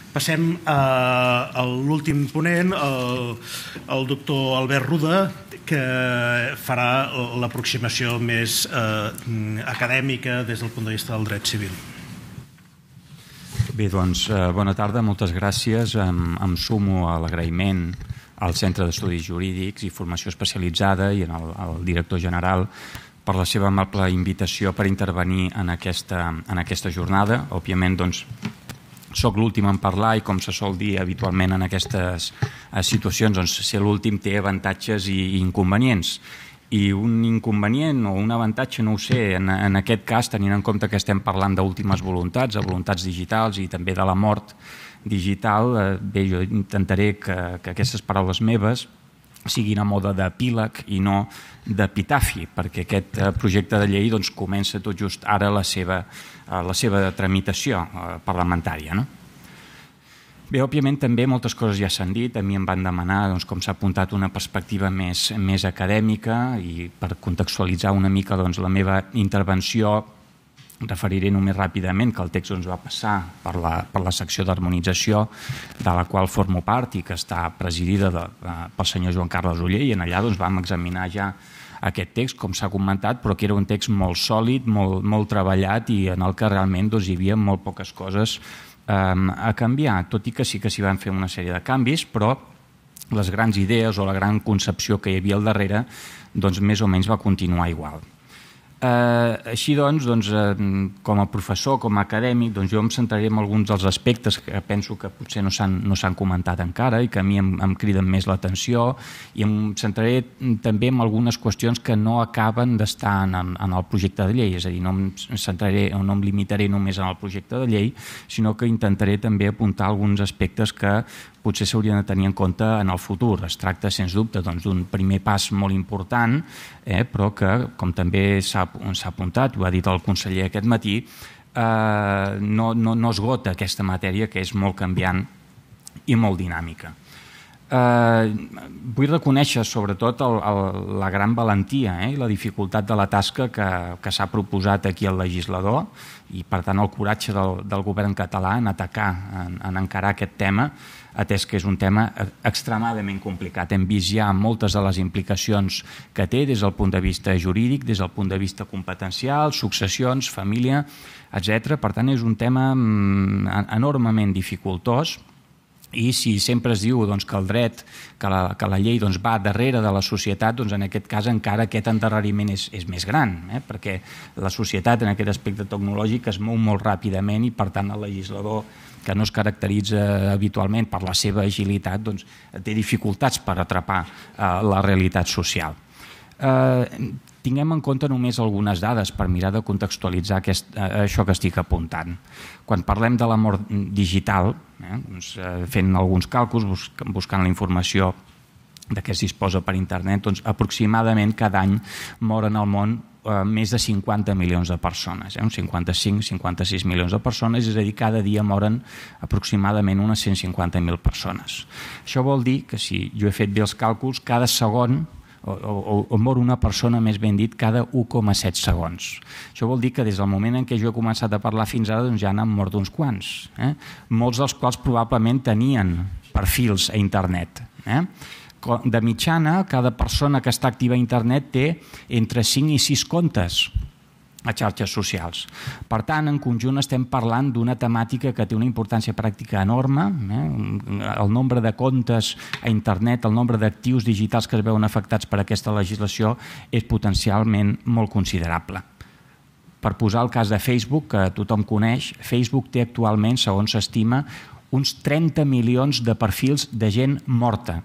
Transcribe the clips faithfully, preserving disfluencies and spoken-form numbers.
Passem a l'últim ponent, el doctor Albert Ruda, que farà l'aproximació més acadèmica des del punt de vista del dret civil. Bé, doncs, bona tarda, moltes gràcies. Em sumo a l'agraïment al Centre d'Estudis Jurídics i Formació Especialitzada i al director general per la seva amable invitació per intervenir en aquesta jornada. Òbviament, doncs, soc l'últim en parlar i, com se sol dir habitualment en aquestes situacions, doncs, ser l'últim té avantatges i inconvenients. I un inconvenient o un avantatge, no ho sé, en aquest cas, tenint en compte que estem parlant d'últimes voluntats, de voluntats digitals i també de la mort digital, bé, jo intentaré que aquestes paraules meves siguin a mode d'epíleg i no d'epitafi, perquè aquest projecte de llei comença tot just ara la seva tramitació parlamentària. Bé, òbviament també moltes coses ja s'han dit, a mi em van demanar, com s'ha apuntat, una perspectiva més acadèmica i per contextualitzar una mica la meva intervenció referiré només ràpidament que el text va passar per la secció d'harmonització de la qual formo part i que està presidida pel senyor Joan Carles Oller, i en allà vam examinar ja aquest text, com s'ha comentat, però que era un text molt sòlid, molt treballat i en el que realment hi havia molt poques coses a canviar, tot i que sí que s'hi van fer una sèrie de canvis, però les grans idees o la gran concepció que hi havia al darrere més o menys va continuar igual. Així doncs, com a professor, com a acadèmic, jo em centraré en alguns dels aspectes que penso que potser no s'han comentat encara i que a mi em criden més l'atenció, i em centraré també en algunes qüestions que no acaben d'estar en el projecte de llei, és a dir, no em centraré o no em limitaré només en el projecte de llei, sinó que intentaré també apuntar alguns aspectes que potser s'haurien de tenir en compte en el futur. Es tracta, sens dubte, d'un primer pas molt important, però que, com també s'ha apuntat, ho ha dit el conseller aquest matí, no esgota aquesta matèria que és molt canviant i molt dinàmica. Vull reconèixer sobretot la gran valentia i la dificultat de la tasca que s'ha proposat aquí el legislador i, per tant, el coratge del govern català en atacar, en encarar aquest tema, atès que és un tema extremadament complicat. Hem vist ja moltes de les implicacions que té des del punt de vista jurídic, des del punt de vista competencial, successions, família, etcètera. Per tant, és un tema enormement dificultós. I si sempre es diu que el dret, que la llei va darrere de la societat, en aquest cas encara aquest endarreriment és més gran, perquè la societat en aquest aspecte tecnològic es mou molt ràpidament i, per tant, el legislador, que no es caracteritza habitualment per la seva agilitat, té dificultats per atrapar la realitat social. Tinguem en compte només algunes dades per mirar de contextualitzar això que estic apuntant. Quan parlem de la mort digital, fent alguns càlculs, buscant la informació de què es disposa per internet, aproximadament cada any moren al món més de cinquanta milions de persones, uns cinquanta-cinc cinquanta-sis milions de persones, és a dir, cada dia moren aproximadament unes cent cinquanta mil persones. Això vol dir que, si jo he fet bé els càlculs, cada segon o mor una persona, més ben dit, cada u coma set segons. Això vol dir que des del moment en què jo he començat a parlar fins ara ja n'han mort uns quants, molts dels quals probablement tenien perfils a internet. De mitjana, cada persona que està activa a internet té entre cinc i sis comptes a xarxes socials. Per tant, en conjunt estem parlant d'una temàtica que té una importància pràctica enorme. El nombre de comptes a internet, el nombre d'actius digitals que es veuen afectats per aquesta legislació és potencialment molt considerable. Per posar el cas de Facebook, que tothom coneix, Facebook té actualment, segons s'estima, uns trenta milions de perfils de gent morta.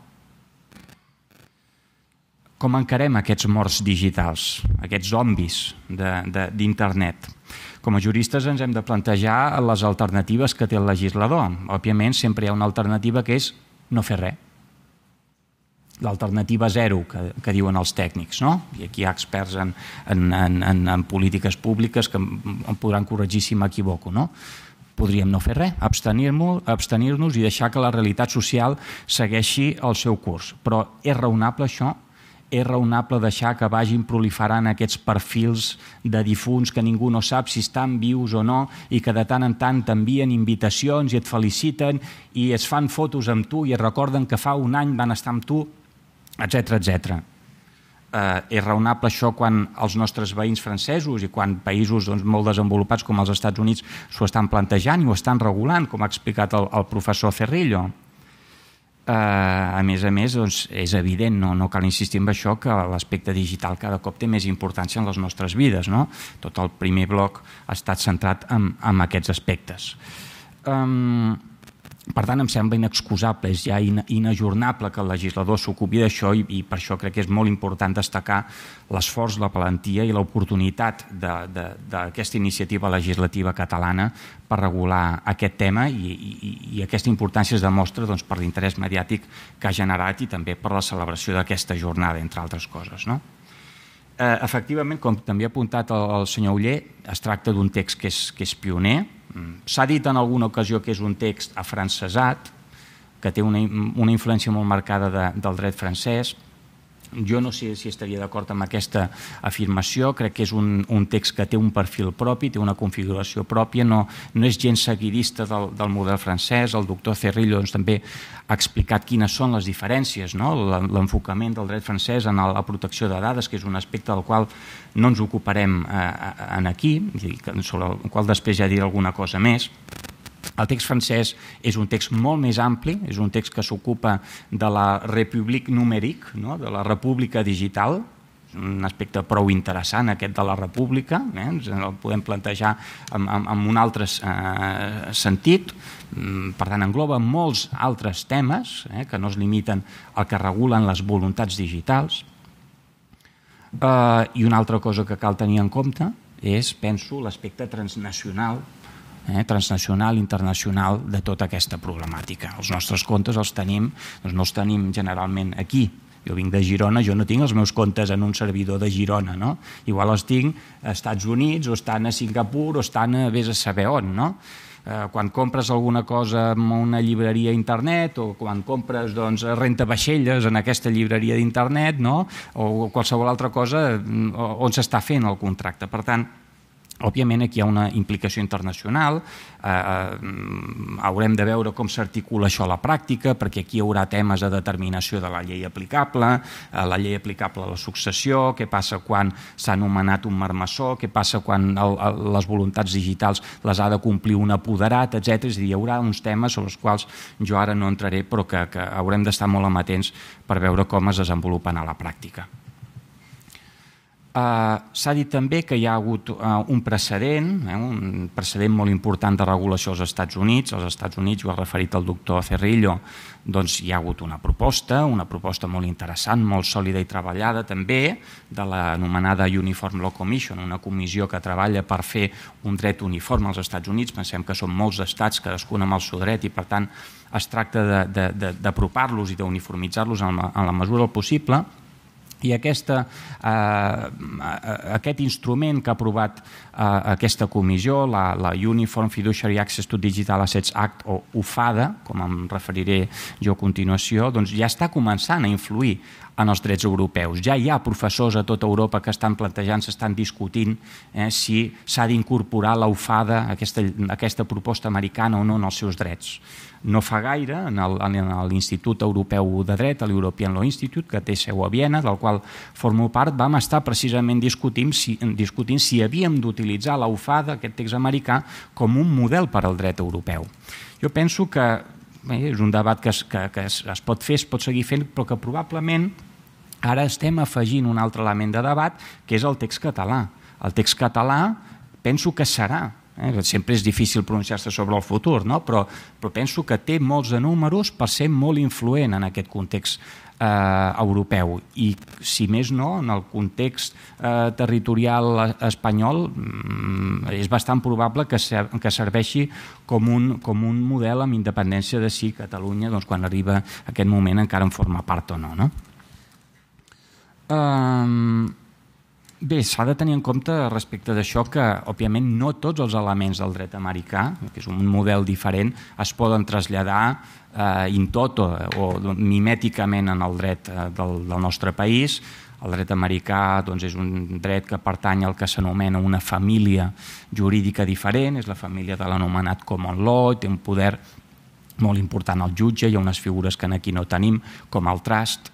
Com encarem aquests morts digitals, aquests zombis d'internet? Com a juristes ens hem de plantejar les alternatives que té el legislador. Òbviament, sempre hi ha una alternativa que és no fer res. L'alternativa zero, que diuen els tècnics, no? I aquí hi ha experts en polítiques públiques que em podran corregir si m'equivoco, no? Podríem no fer res, abstenir-nos i deixar que la realitat social segueixi el seu curs. Però és raonable això? és raonable deixar que vagin proliferant aquests perfils de difunts que ningú no sap si estan vius o no i que de tant en tant t'envien invitacions i et feliciten i es fan fotos amb tu i et recorden que fa un any van estar amb tu, etcètera, etcètera. Eh, és raonable això quan els nostres veïns francesos i quan països doncs, molt desenvolupats com els Estats Units s'ho estan plantejant i ho estan regulant, com ha explicat el, el professor Cerrillo. Uh, a més a més, doncs, és evident, no, no cal insistir en això, que l'aspecte digital cada cop té més importància en les nostres vides. No? Tot el primer bloc ha estat centrat en, en aquests aspectes. Um, per tant, em sembla inexcusable, és ja in, inajornable que el legislador s'ocupi d'això i, i per això crec que és molt important destacar l'esforç, la valentia i l'oportunitat d'aquesta iniciativa legislativa catalana per regular aquest tema i, i, i aquesta importància es demostra doncs, per l'interès mediàtic que ha generat i també per la celebració d'aquesta jornada, entre altres coses. No? Eh, efectivament, com també ha apuntat el, el senyor Oller, es tracta d'un text que és, que és pioner. S'ha dit en alguna ocasió que és un text afrancesat, que té una, una influència molt marcada de, del dret francès. Jo no sé si estaria d'acord amb aquesta afirmació, crec que és un, un text que té un perfil propi, té una configuració pròpia, no, no és gens seguidista del, del model francès. El doctor Cerrillo doncs, també ha explicat quines són les diferències, no? L'enfocament del dret francès en la protecció de dades, que és un aspecte del qual no ens ocuparem eh, en aquí, sobre el qual després ja diré alguna cosa més. El text francès és un text molt més ampli, és un text que s'ocupa de la République numérique, no? De la república digital, un aspecte prou interessant aquest de la república, eh? El podem plantejar en, en, en un altre eh, sentit, per tant engloba molts altres temes eh, que no es limiten al que regulen les voluntats digitals. Eh, I una altra cosa que cal tenir en compte és, penso, l'aspecte transnacional Eh, transnacional, internacional de tota aquesta problemàtica. Els nostres comptes els tenim, doncs no els tenim generalment aquí. Jo vinc de Girona, jo no tinc els meus comptes en un servidor de Girona, no? Igual els tinc als Estats Units o estan a Singapur o estan a vés a saber on, no? Eh, quan compres alguna cosa en una llibreria a internet o quan compres doncs, rentavaixelles en aquesta llibreria d'internet, no? O qualsevol altra cosa on s'està fent el contracte. Per tant, òbviament aquí hi ha una implicació internacional, eh, haurem de veure com s'articula això a la pràctica, perquè aquí hi haurà temes de determinació de la llei aplicable, eh, la llei aplicable a la successió, què passa quan s'ha anomenat un marmessor, què passa quan el, el, les voluntats digitals les ha de complir un apoderat, etcètera. És a dir, hi haurà uns temes sobre els quals jo ara no entraré, però que, que haurem d'estar molt amatents per veure com es desenvolupen a la pràctica. Uh, S'ha dit també que hi ha hagut uh, un precedent, eh, un precedent molt important de regulació als Estats Units. Als Estats Units, ho ha referit el doctor Cerrillo, doncs hi ha hagut una proposta, una proposta molt interessant, molt sòlida i treballada també, de l'anomenada Uniform Law Commission, una comissió que treballa per fer un dret uniforme als Estats Units. Pensem que són molts estats, cadascun amb el seu dret, i per tant es tracta d'apropar-los i d'uniformitzar-los en, en la mesura del possible. I aquesta, eh, aquest instrument que ha aprovat eh, aquesta comissió, la, la Uniform Fiduciary Access to Digital Assets Act, o U F A D A, com em referiré jo a continuació, doncs ja està començant a influir en els drets europeus. Ja hi ha professors a tota Europa que estan plantejant, s'estan discutint eh, si s'ha d'incorporar la U F A D A, aquesta, aquesta proposta americana o no, en els seus drets. No fa gaire, en l'Institut Europeu de Dret, l'European Law Institute, que té seu a Viena, del qual formo part, vam estar precisament discutint si, discutint si havíem d'utilitzar la U F A D A, aquest text americà, com un model per al dret europeu. Jo penso que bé, és un debat que es, que, que es, es pot fer, es pot seguir fent, però que probablement ara estem afegint un altre element de debat, que és el text català. El text català penso que serà, eh, sempre és difícil pronunciar-se sobre el futur, no? però, però penso que té molts de números per ser molt influent en aquest context eh, europeu. I, si més no, en el context eh, territorial espanyol mm, és bastant probable que, ser, que serveixi com un, com un model amb independència de si Catalunya, doncs, quan arriba aquest moment, encara en forma part o no. no? Um, Bé, s'ha de tenir en compte respecte d'això que, òbviament, no tots els elements del dret americà, que és un model diferent, es poden traslladar eh, in toto o mimèticament en el dret eh, del, del nostre país. El dret americà doncs, és un dret que pertany al que s'anomena una família jurídica diferent, és la família de l'anomenat common law, té un poder molt important al jutge, hi ha unes figures que aquí no tenim, com el trust,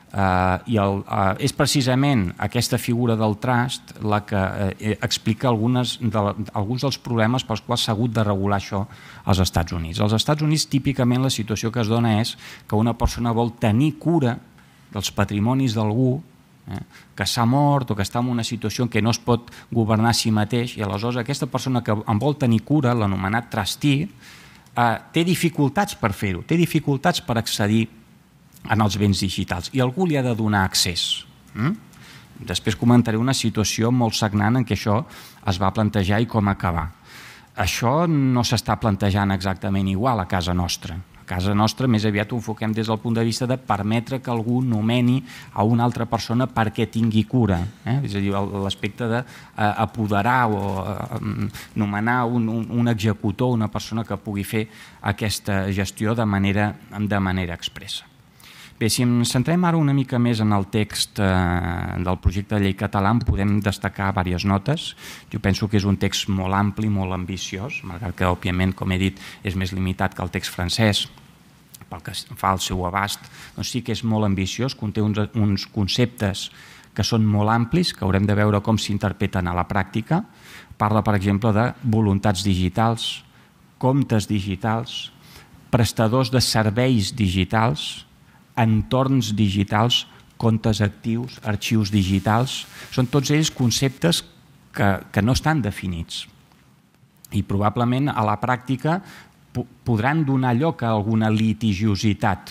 Uh, i el, uh, és precisament aquesta figura del trust la que uh, explica algunes de, alguns dels problemes pels quals s'ha hagut de regular això als Estats Units. Als Estats Units típicament la situació que es dona és que una persona vol tenir cura dels patrimonis d'algú eh, que s'ha mort o que està en una situació en què no es pot governar a si mateix, i aleshores aquesta persona que en vol tenir cura, l'anomenat trustee, uh, té dificultats per fer-ho, té dificultats per accedir en els béns digitals, i algú li ha de donar accés. Mm? Després comentaré una situació molt sagnant en què això es va plantejar i com acabar. Això no s'està plantejant exactament igual a casa nostra. A casa nostra més aviat ho enfoquem des del punt de vista de permetre que algú nomeni a una altra persona perquè tingui cura. Eh? És a dir, l'aspecte d'apoderar o eh, nomenar un, un, un executor, una persona que pugui fer aquesta gestió de manera, de manera expressa. Bé, si ens centrem ara una mica més en el text eh, del projecte de llei català, en podem destacar diverses notes. Jo penso que és un text molt ampli, molt ambiciós, malgrat que, òbviament, com he dit, és més limitat que el text francès, pel que fa al seu abast, doncs sí que és molt ambiciós, conté uns, uns conceptes que són molt amplis, que haurem de veure com s'interpreten a la pràctica. Parla, per exemple, de voluntats digitals, comptes digitals, prestadors de serveis digitals, entorns digitals, comptes actius, arxius digitals. Són tots ells conceptes que, que no estan definits. I probablement a la pràctica podran donar lloc a alguna litigiositat.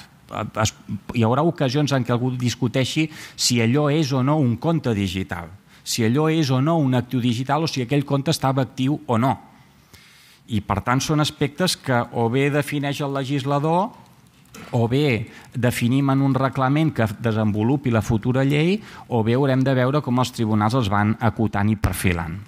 Hi haurà ocasions en què algú discuteixi si allò és o no un compte digital, si allò és o no un actiu digital o si aquell compte estava actiu o no. I per tant són aspectes que o bé defineix el legislador o bé definim en un reglament que desenvolupi la futura llei, o bé haurem de veure com els tribunals els van acotant i perfilant.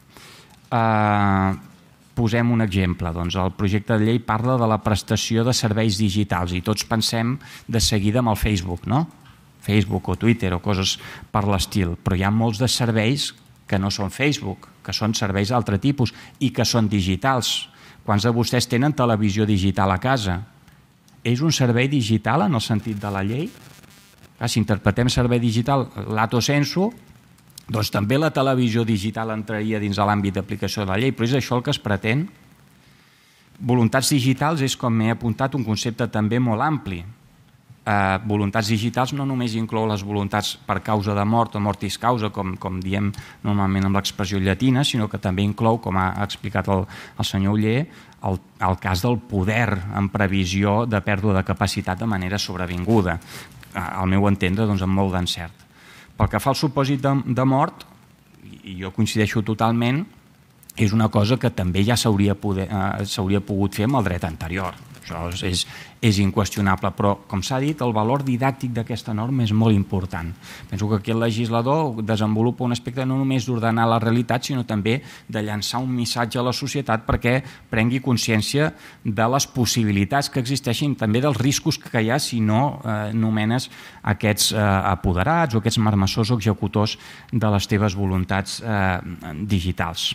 Eh, posem un exemple. Doncs el projecte de llei parla de la prestació de serveis digitals i tots pensem de seguida en el Facebook, no? Facebook o Twitter o coses per l'estil, però hi ha molts de serveis que no són Facebook, que són serveis d'altre tipus i que són digitals. Quants de vostès tenen televisió digital a casa? És un servei digital en el sentit de la llei? Si interpretem servei digital lato sensu, doncs també la televisió digital entraria dins de l'àmbit d'aplicació de la llei, però és això el que es pretén? Voluntats digitals és, com m'he apuntat, un concepte també molt ampli. Eh, voluntats digitals no només inclou les voluntats per causa de mort o mortis causa, com, com diem normalment amb l'expressió llatina, sinó que també inclou, com ha explicat el, el senyor Oller, el, el cas del poder en previsió de pèrdua de capacitat de manera sobrevinguda, al meu entendre, doncs, amb molt d'encert. Pel que fa al supòsit de, de mort, i jo coincideixo totalment, és una cosa que també ja s'hauria eh, pogut fer amb el dret anterior. Això és, és inqüestionable, però, com s'ha dit, el valor didàctic d'aquesta norma és molt important. Penso que aquí el legislador desenvolupa un aspecte no només d'ordenar la realitat, sinó també de llançar un missatge a la societat perquè prengui consciència de les possibilitats que existeixin, també dels riscos que hi ha si no eh, nomenes aquests eh, apoderats o aquests marmessors o executors de les teves voluntats eh, digitals.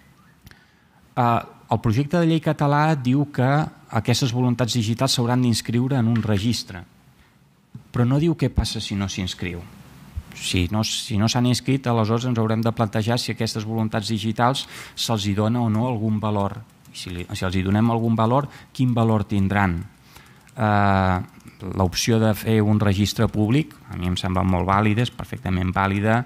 Eh, el projecte de llei català diu que aquestes voluntats digitals s'hauran d'inscriure en un registre, però no diu què passa si no s'inscriu. Si no si no s'han inscrit, aleshores ens haurem de plantejar si aquestes voluntats digitals se'ls dona o no algun valor. Si, li, si els hi donem algun valor, quin valor tindran? Eh, L'opció de fer un registre públic, a mi em sembla molt vàlida, és perfectament vàlida.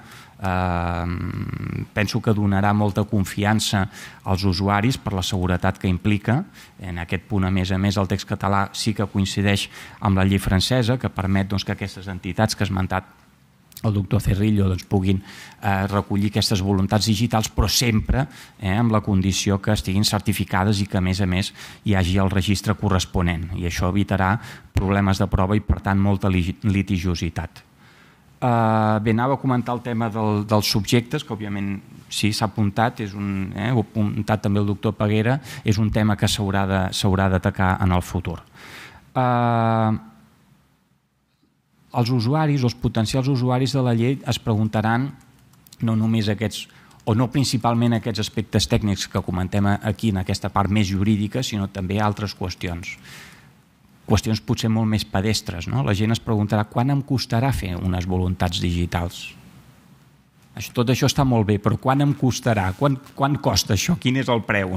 Eh, penso que donarà molta confiança als usuaris per la seguretat que implica. En aquest punt, a més a més, el text català sí que coincideix amb la llei francesa, que permet doncs, que aquestes entitats que ha esmentat el doctor Cerrillo doncs, puguin eh, recollir aquestes voluntats digitals, però sempre eh, amb la condició que estiguin certificades i que, a més a més, hi hagi el registre corresponent. I això evitarà problemes de prova i, per tant, molta litigiositat. Bé, anava a comentar el tema dels subjectes, que òbviament sí, s'ha apuntat, ho ha apuntat també el doctor Peguera, és un tema que s'haurà d'atacar en el futur. Els usuaris, els potencials usuaris de la llei es preguntaran no només aquests, o no principalment aquests aspectes tècnics que comentem aquí en aquesta part més jurídica, sinó també altres qüestions. Qüestions potser molt més pedestres. La gent es preguntarà quan em costarà fer unes voluntats digitals. Tot això està molt bé, però quan em costarà? Quan costa això? Quin és el preu?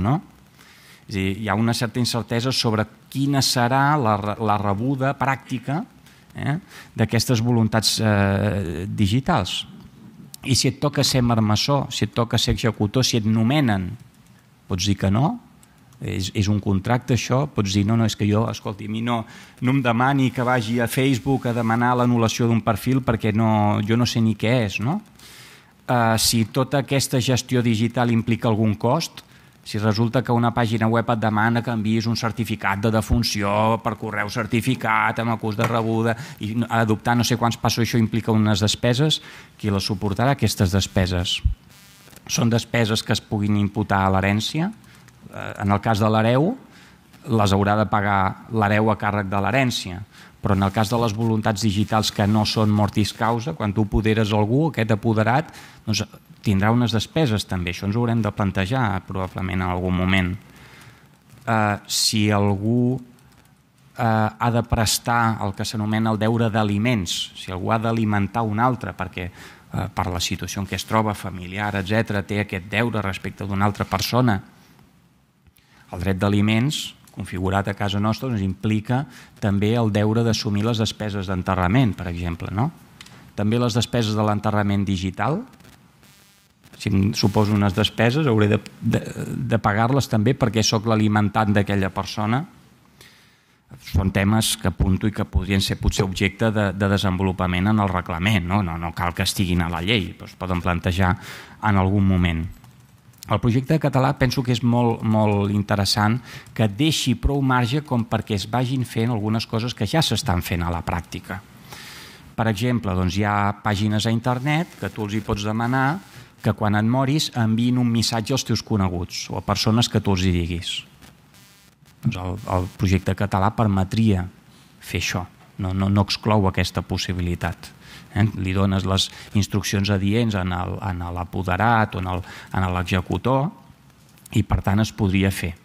Hi ha una certa incertesa sobre quina serà la rebuda pràctica d'aquestes voluntats digitals. I si et toca ser marmessor, si et toca ser executor, si et nomenen, pots dir que no? És un contracte això? Pots dir, no, no, és que jo, escolti, a mi no em demani que vagi a Facebook a demanar l'anul·lació d'un perfil perquè jo no sé ni què és, no? Si tota aquesta gestió digital implica algun cost, si resulta que una pàgina web et demana que enviïs un certificat de defunció per correu certificat amb acús de rebuda i adoptar no sé quants passos, això implica unes despeses, qui les suportarà, aquestes despeses? Són despeses que es puguin imputar a l'herència? En el cas de l'hereu, les haurà de pagar l'hereu a càrrec de l'herència, però en el cas de les voluntats digitals que no són mortis causa, quan tu apoderes algú, aquest apoderat tindrà unes despeses també. Això ens ho haurem de plantejar probablement en algun moment. Si algú ha de prestar el que s'anomena el deure d'aliments, si algú ha d'alimentar un altre perquè per la situació en què es troba, familiar, etcètera, té aquest deure respecte d'una altra persona, el dret d'aliments, configurat a casa nostra, ens implica també el deure d'assumir les despeses d'enterrament, per exemple. També les despeses de l'enterrament digital, si em suposo unes despeses, hauré de pagar-les també perquè sóc l'alimentant d'aquella persona. Són temes que apunto i que podrien ser potser objecte de desenvolupament en el reglament. No cal que estiguin a la llei, però es poden plantejar en algun moment. El projecte català penso que és molt interessant, que deixi prou marge com perquè es vagin fent algunes coses que ja s'estan fent a la pràctica. Per exemple, hi ha pàgines a internet que tu els hi pots demanar que quan et moris enviïn un missatge als teus coneguts o a persones que tu els hi diguis. El projecte català permetria fer això, no exclou aquesta possibilitat. Li dones les instruccions adients a l'apoderat o a l'executor i per tant es podria fer.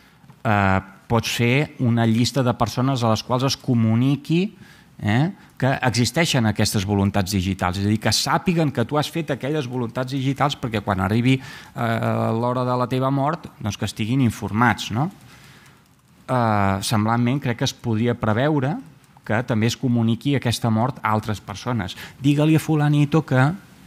Pots fer una llista de persones a les quals es comuniqui que existeixen aquestes voluntats digitals, és a dir, que sàpiguen que tu has fet aquelles voluntats digitals perquè quan arribi l'hora de la teva mort que estiguin informats. Semblantment crec que es podria preveure que també es comuniqui aquesta mort a altres persones. Digue-li a fulanito que...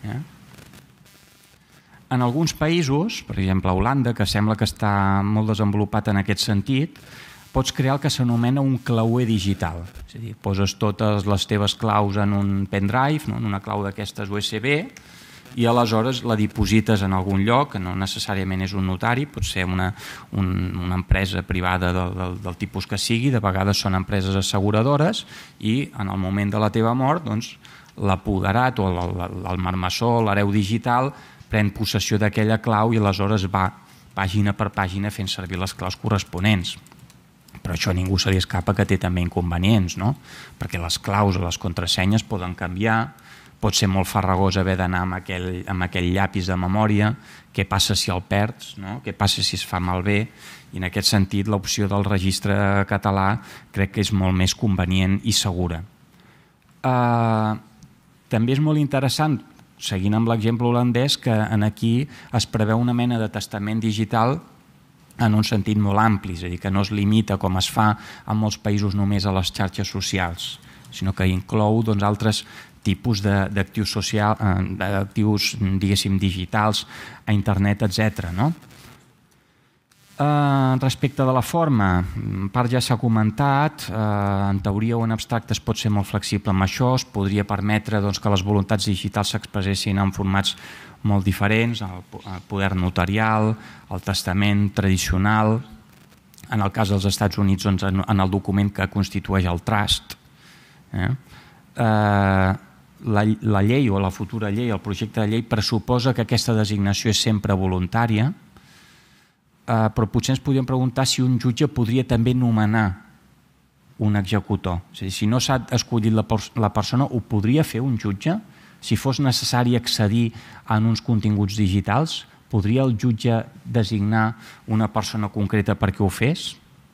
En alguns països, per exemple a Holanda, que sembla que està molt desenvolupat en aquest sentit, pots crear el que s'anomena un clauer digital. És a dir, poses totes les teves claus en un pendrive, en una clau d'aquestes U S B, i aleshores la diposites en algun lloc, que no necessàriament és un notari, pot ser una empresa privada del tipus que sigui, de vegades són empreses asseguradores, i en el moment de la teva mort l'apoderat o el marmessor, l'hereu digital, pren possessió d'aquella clau i aleshores va pàgina per pàgina fent servir les claus corresponents. Però això a ningú se li escapa que té també inconvenients, perquè les claus o les contrasenyes poden canviar, pot ser molt farragós haver d'anar amb aquell llapis de memòria, què passa si el perds, què passa si es fa malbé, i en aquest sentit l'opció del registre català crec que és molt més convenient i segura. També és molt interessant, seguint amb l'exemple holandès, que aquí es preveu una mena de testament digital en un sentit molt ampli, és a dir, que no es limita, com es fa en molts països, només a les xarxes socials, sinó que inclou altres tipus d'actius socials, d'actius, diguéssim, digitals a internet, etcètera. Respecte de la forma, en part ja s'ha comentat, en teoria o en abstracte es pot ser molt flexible amb això, es podria permetre que les voluntats digitals s'expressessin en formats molt diferents, el poder notarial, el testament tradicional, en el cas dels Estats Units en el document que constitueix el trust. la, la llei o la futura llei, el projecte de llei, pressuposa que aquesta designació és sempre voluntària, eh, però potser ens podríem preguntar si un jutge podria també nomenar un executor. És a dir, si no s'ha escollit la, la persona, ho podria fer un jutge? Si fos necessari accedir a uns continguts digitals, podria el jutge designar una persona concreta perquè ho fes?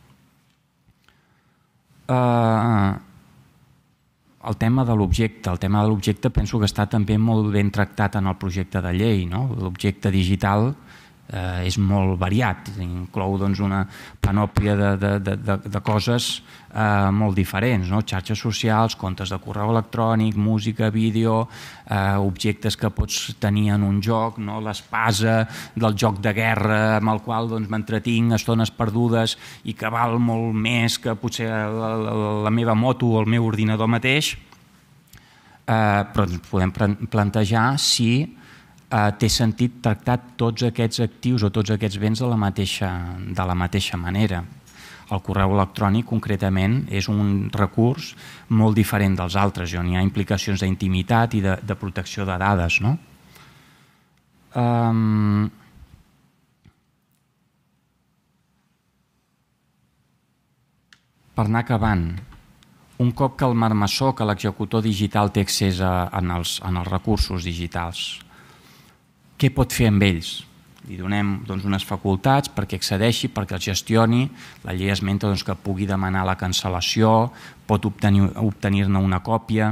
Uh, el tema de l'objecte el tema de l'objecte penso que està també molt ben tractat en el projecte de llei, no? L'objecte digital eh, és molt variat, inclou doncs, una panòplia de, de, de, de, de coses eh, molt diferents, no? Xarxes socials, comptes de correu electrònic, música, vídeo, eh, objectes que pots tenir en un joc, no? L'espasa del joc de guerra amb el qual doncs, m'entretinc estones perdudes i que val molt més que potser la, la, la meva moto o el meu ordinador mateix, eh, però ens podem plantejar si Uh, té sentit tractar tots aquests actius o tots aquests béns de la mateixa, de la mateixa manera. El correu electrònic, concretament, és un recurs molt diferent dels altres, on hi ha implicacions d'intimitat i de, de protecció de dades. No? Um... Per anar acabant, un cop que el marmessor, que l'executor digital té accés a, en, els, en els recursos digitals, què pot fer amb ells? Li donem doncs, unes facultats perquè accedeixi, perquè els gestioni. La llei esmenta doncs, que pugui demanar la cancel·lació, pot obtenir, obtenir-ne una còpia.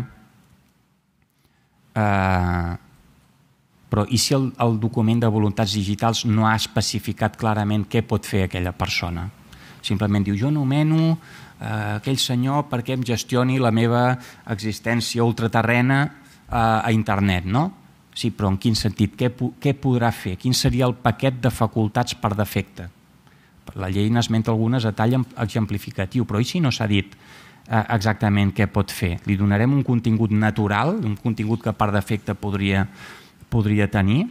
Eh, però i si el, el document de voluntats digitals no ha especificat clarament què pot fer aquella persona? Simplement diu, jo nomeno eh, aquell senyor perquè em gestioni la meva existència ultraterrena eh, a internet, no? Sí, però en quin sentit? Què, què podrà fer? Quin seria el paquet de facultats per defecte? La llei n'esmenta algunes a tall exemplificatiu, però i si no s'ha dit eh, exactament què pot fer? Li donarem un contingut natural, un contingut que per defecte podria, podria tenir?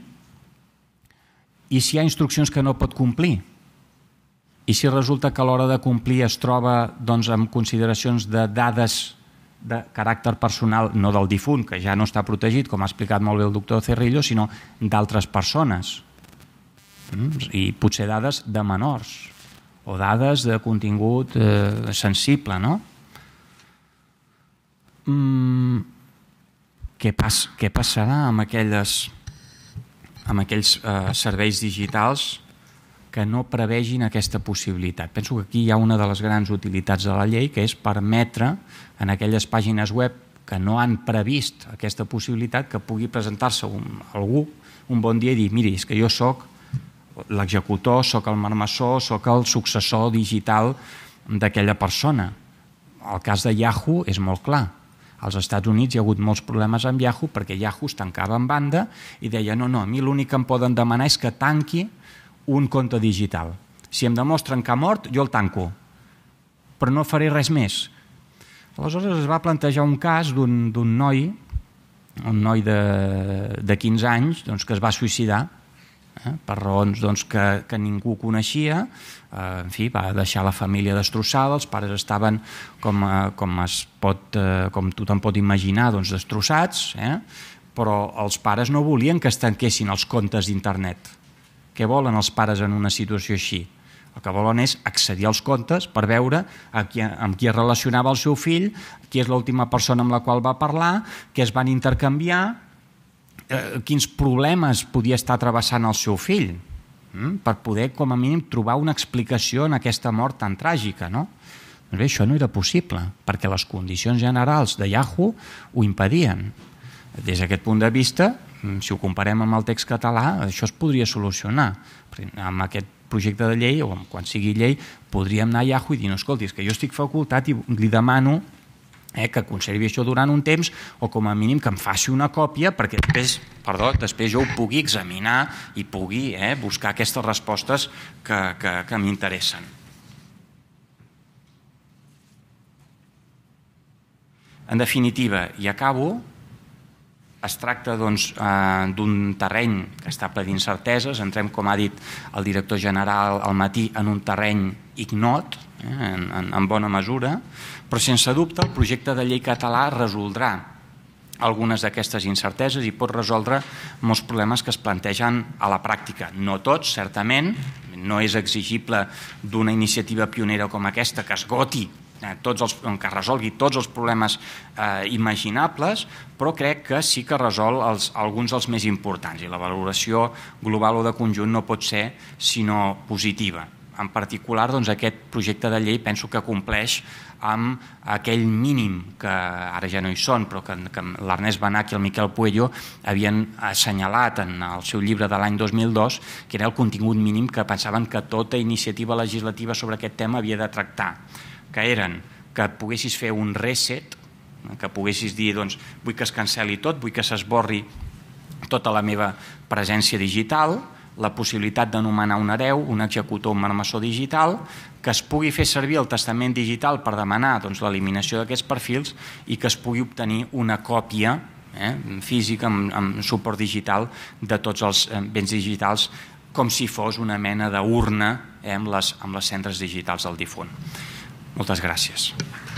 I si hi ha instruccions que no pot complir? I si resulta que a l'hora de complir es troba doncs, amb consideracions de dades de caràcter personal, no del difunt, que ja no està protegit, com ha explicat molt bé el doctor Cerrillo, sinó d'altres persones. I potser dades de menors o dades de contingut eh, sensible, no? Mm, què, pas, què passarà amb, aquelles, amb aquells eh, serveis digitals que no prevegin aquesta possibilitat? Penso que aquí hi ha una de les grans utilitats de la llei, que és permetre en aquelles pàgines web que no han previst aquesta possibilitat que pugui presentar-se un, algú un bon dia i dir, miri, és que jo soc l'executor, soc el marmessor, soc el successor digital d'aquella persona. El cas de Yahoo és molt clar. Als Estats Units hi ha hagut molts problemes amb Yahoo perquè Yahoo es tancava en banda i deia, no, no, a mi l'únic que em poden demanar és que tanqui un compte digital. Si em demostren que ha mort, jo el tanco, però no faré res més. Aleshores es va plantejar un cas d'un noi, un noi de, de quinze anys, doncs, que es va suïcidar eh, per raons doncs, que, que ningú coneixia. Eh, en fi, va deixar la família destrossada, els pares estaven, com, eh, com, es pot, eh, com tothom pot imaginar, doncs, destrossats, eh, però els pares no volien que es tanquessin els comptes d'internet. Què volen els pares en una situació així? El que volen és accedir als comptes per veure amb qui, amb qui es relacionava el seu fill, qui és l'última persona amb la qual va parlar, què es van intercanviar, eh, quins problemes podia estar travessant el seu fill, eh, per poder, com a mínim, trobar una explicació en aquesta mort tan tràgica, no? Doncs bé, això no era possible, perquè les condicions generals de Yahoo ho impedien. Des d'aquest punt de vista, si ho comparem amb el text català, això es podria solucionar. Amb aquest projecte de llei, o quan sigui llei, podríem anar a Yahoo i dir, no, escolti, és que jo estic facultat i li demano eh, que conservi això durant un temps, o com a mínim que em faci una còpia perquè després, perdó, després jo ho pugui examinar i pugui eh, buscar aquestes respostes que, que, que m'interessen. En definitiva, i acabo, es tracta doncs, eh, d'un terreny que està ple d'incerteses. Entrem, com ha dit el director general al matí, en un terreny ignot, eh, en, en, en bona mesura, però sense dubte el projecte de llei català resoldrà algunes d'aquestes incerteses i pot resoldre molts problemes que es plantegen a la pràctica. No tots, certament, no és exigible d'una iniciativa pionera com aquesta que esgoti, tots els, que resolgui tots els problemes eh, imaginables, però crec que sí que resol els, alguns dels més importants i la valoració global o de conjunt no pot ser sinó positiva. En particular, doncs, aquest projecte de llei penso que compleix amb aquell mínim que ara ja no hi són, però que, que l'Ernest Benach i el Miquel Puello havien assenyalat en el seu llibre de l'any dos mil dos, que era el contingut mínim que pensaven que tota iniciativa legislativa sobre aquest tema havia de tractar, que eren que poguessis fer un reset, que poguessis dir, doncs, vull que es cancel·li tot, vull que s'esborri tota la meva presència digital, la possibilitat d'anomenar un hereu, un executor, un marmessor digital, que es pugui fer servir el testament digital per demanar doncs, l'eliminació d'aquests perfils i que es pugui obtenir una còpia eh, física amb, amb suport digital de tots els eh, béns digitals com si fos una mena d'urna eh, amb, les, amb les cendres digitals del difunt. Moltes gràcies.